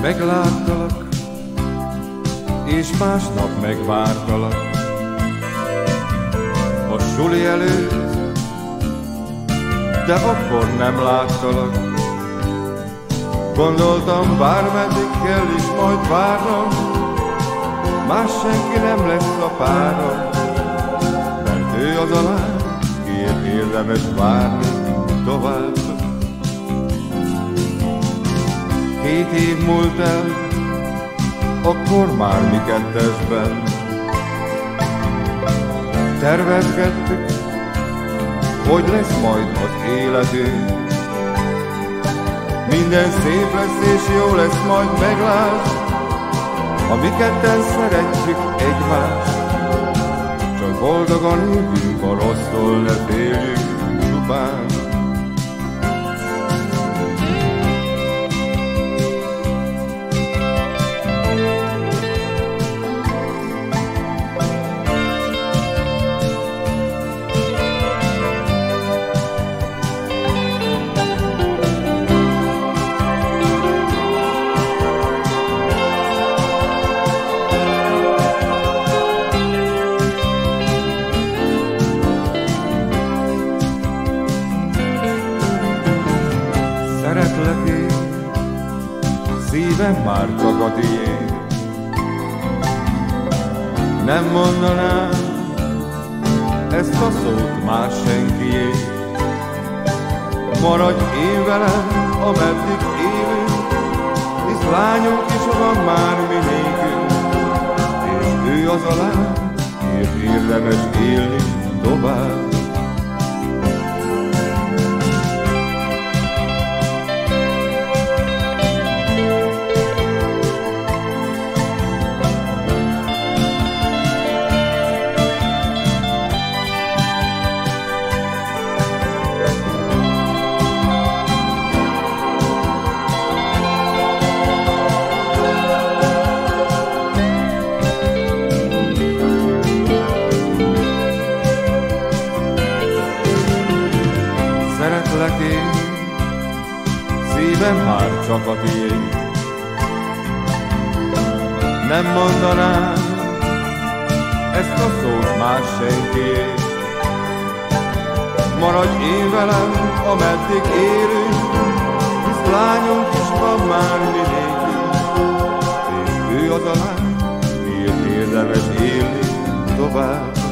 Megláttalak, és másnap megvártalak. A suli előtt, de akkor nem láttalak. Gondoltam, bármeddig kell is majd várnom, más senki nem lesz a párom, mert ő az a lány, kiért érdemes várni tovább. 7 év múlt el, akkor már mi kettesben tervezkedtük, hogy lesz majd az életünk. Minden szép lesz és jó lesz, majd meglát, ha mi ketten szeretjük egymást. Csak boldogan éljünk, a rossztól ne féljünk csupán. Szeretlek én, szívem már csak a tiéd. Nem mondanám ezt a szót más senkié. Maradj én velem, ameddig élünk, hisz lányunk is van már mi nékünk, és ő az a lány, miért érdemes élni tovább. Szeretlek én, szívem már csak a tiéd. Nem mondanám ezt a szót más senkié. Maradj én velem, ameddig élünk, hisz lányunk is van már mi nékünk, és ő az a lány, miért érdemes élni tovább.